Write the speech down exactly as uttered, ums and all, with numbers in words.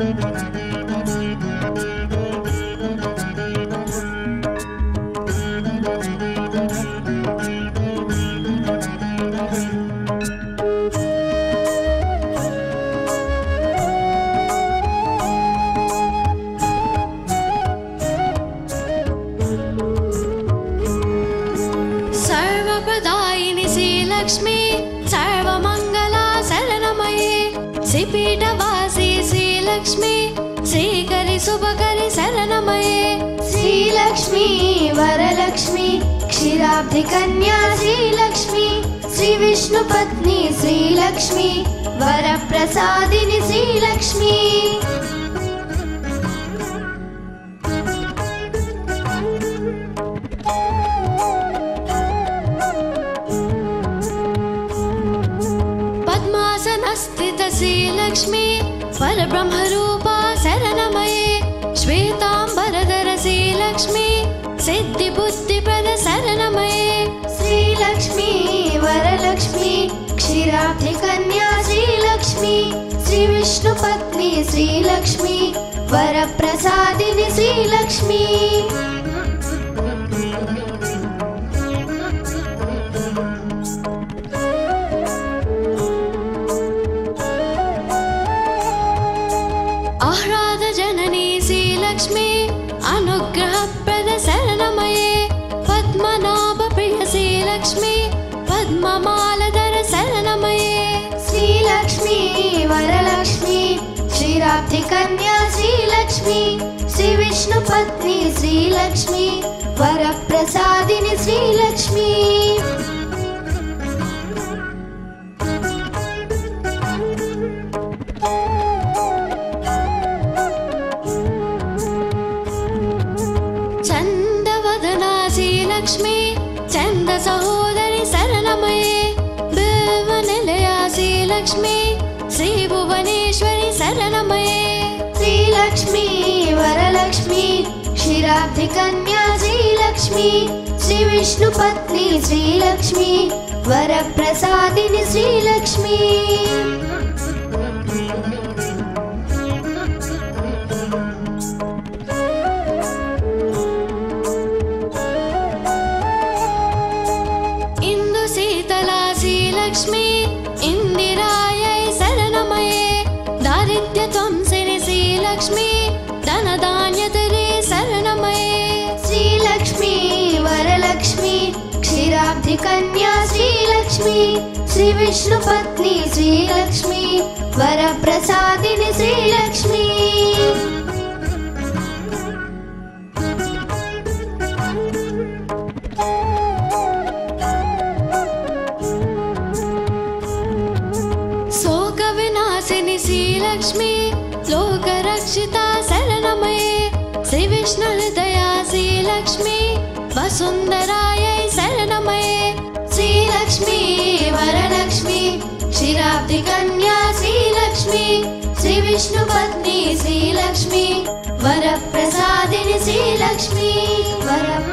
सर्वप्रदायिनि श्रीलक्ष्मी सर्वमङ्गला शरणमये श्रीपीठवासी श्रीलक्ष्मी श्रीकरि शुभकरि शरणमये श्रीलक्ष्मी वरलक्ष्मी क्षीराब्धिकन्या श्रीलक्ष्मी श्रीविष्णुपत्नी श्रीलक्ष्मी वरप्रसादिनि श्रीलक्ष्मी पद्मासनस्थित श्रीलक्ष्मी परब्रह्मरूपा शरणमये श्वेताम्बरधर श्रीलक्ष्मी सिद्धिबुद्धिप्रद शरणमये श्रीलक्ष्मी वरलक्ष्मी क्षीराब्धिकन्या श्रीलक्ष्मी श्रीविष्णुपत्नी श्रीलक्ष्मी वरप्रसादिनि श्रीलक्ष्मी आह्लाद जननी श्रीलक्ष्मी अनुग्रहप्रद शरणमये पद्मनाभ प्रिय श्रीलक्ष्मी पद्ममालधर शरणमये श्रीलक्ष्मी वरलक्ष्मी क्षीराब्धिकन्या श्रीलक्ष्मी श्रीविष्णुपत्नी श्रीलक्ष्मी वरप्रसादिनि श्रीलक्ष्मी चंदवदना श्रीलक्ष्मी चंद सहोदरी शरणमये बिल्वनिलया श्रीलक्ष्मी श्रीभुवनेश्वरी शरणमये श्रीलक्ष्मी वरलक्ष्मी क्षीराब्धिकन्या श्रीलक्ष्मी श्रीविष्णुपत्नी श्रीलक्ष्मी वरप्रसादिनि श्रीलक्ष्मी श्रीलक्ष्मी इंदिरायै शरणमये दारिद्र्यध्वंसिनि श्रीलक्ष्मी धनधान्यधरे शरणमये श्रीलक्ष्मी वरलक्ष्मी क्षीराब्धिकन्या श्रीलक्ष्मी श्रीविष्णुपत्नी श्रीलक्ष्मी वरप्रसादिनि श्रीलक्ष्मी श्रीलक्ष्मी लोकरक्षिता शरणमये श्रीविष्णुहृदया श्रीलक्ष्मी वसुन्धरायै शरणमये श्रीलक्ष्मी वरलक्ष्मी क्षीराब्धिकन्या श्रीलक्ष्मी श्रीविष्णुपत्नी श्रीलक्ष्मी वरप्रसादिनि श्रीलक्ष्मी वर